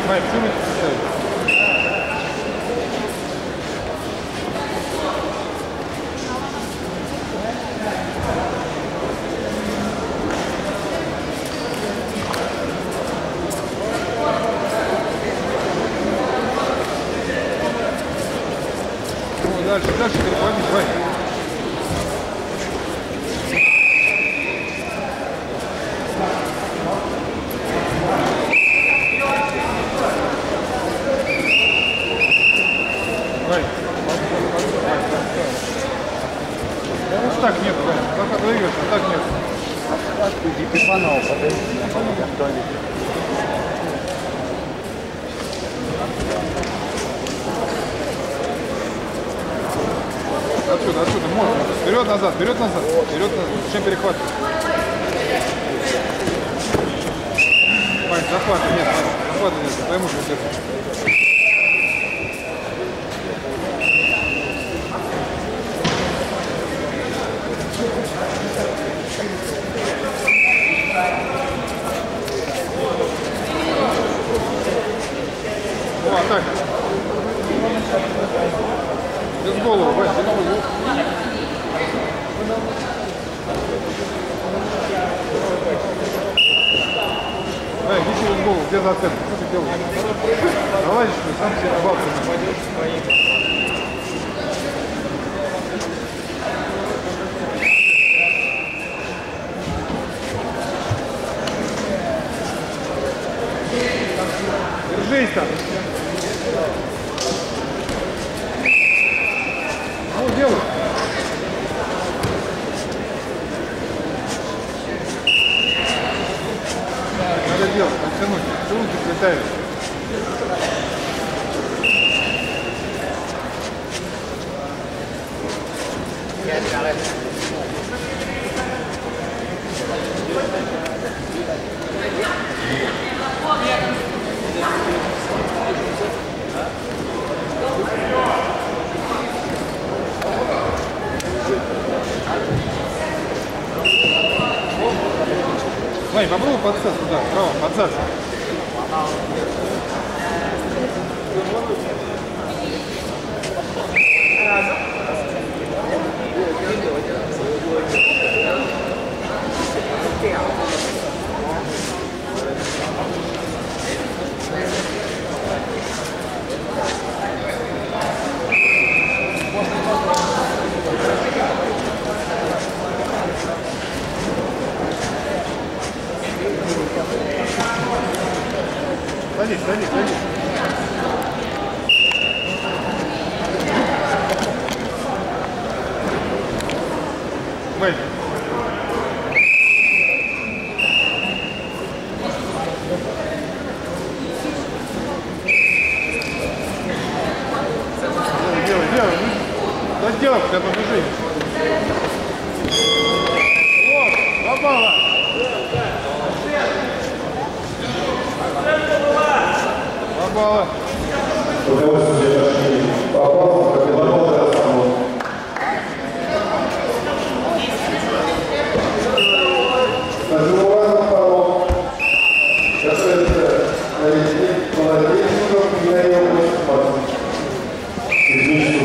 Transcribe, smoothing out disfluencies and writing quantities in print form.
Май, все руки поставить. Дальше, перехватить, давай. Давай. Да вот так нет, да. Пока двигаешь, а так нет. Отсюда, можно. Вперед-назад. Чем перехватывать? Вань, захвата нет. Пойму, что держишь. О, так. Без голову, Вань, без голову. Эй, иди через голову, где зацепка? Что ты делаешь? Залазишь, ты сам себе на бабку нападешь. Держись там. Ну, делай. Надо делать, оттянуть. Руки слетают. Вань, попробуй подсад туда, право, подсад. Садись. Вань. Делай. Да делай, когда побежи. Вот, попало. Попало. Попал, как и попал, раз попал. На живого попал. Готовится молодец, и на его